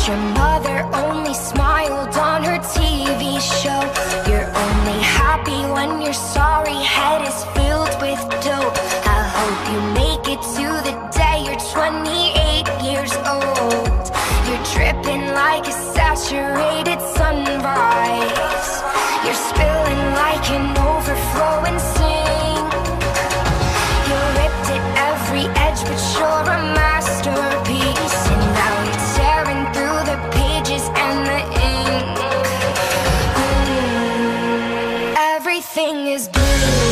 your mother only smiled on her TV show. You're only happy when your sorry head is filled with dope. I hope you make it to the day you're 28 years old. You're dripping like a saturated sunrise. You're spilling like an overflowing sink. You're ripped at every edge, but you're a masterpiece. And now you're tearing through the pages and the ink. Everything is blue.